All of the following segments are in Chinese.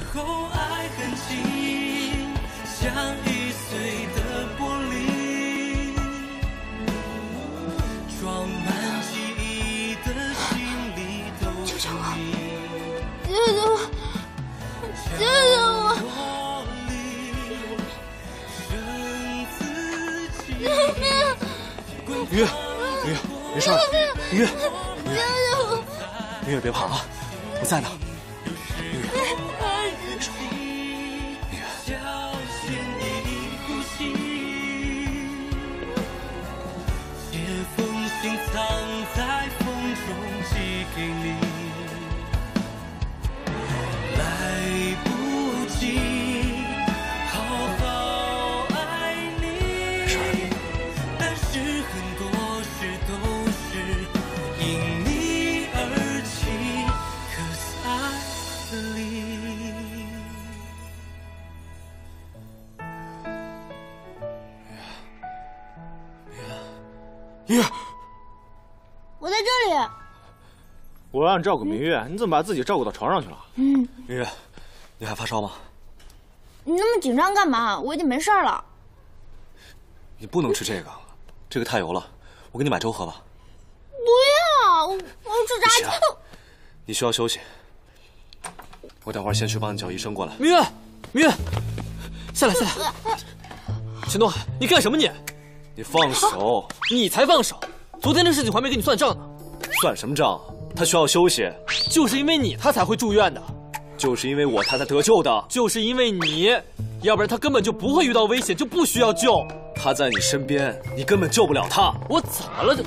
明月，没事了。明月，明月别怕啊，我在呢。明月，没事。明月，明月， 我在这里。 我让你照顾明月，你怎么把自己照顾到床上去了？明月，你还发烧吗？ 你那么紧张干嘛？我已经没事了。 你不能吃这个，这个太油了。我给你买粥喝吧。 不要，我要吃炸鸡。 你需要休息。我等会儿先去帮你叫医生过来。 明月，明月，下来。秦东海，你干什么你？ 你放手！ 你才放手！昨天的事情我还没跟你算账呢。 算什么账？他需要休息。 就是因为你，他才会住院的。 就是因为我，他才得救的。 就是因为你，要不然他根本就不会遇到危险，就不需要救。 他在你身边，你根本救不了他。 我怎么了？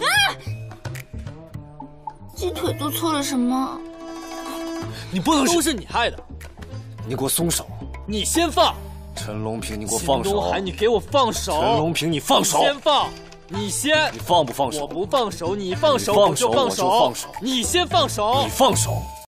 鸡腿做错了什么？ 你不能都是你害的。 你给我松手！ 你先放！ 陈龙平，你给我放手！ 秦东海，你给我放手！ 陈龙平，你放手！ 你先放！你先！ 你放不放手？ 我不放手，你放手我就放手。 放手！ 你先放手！ 你放手！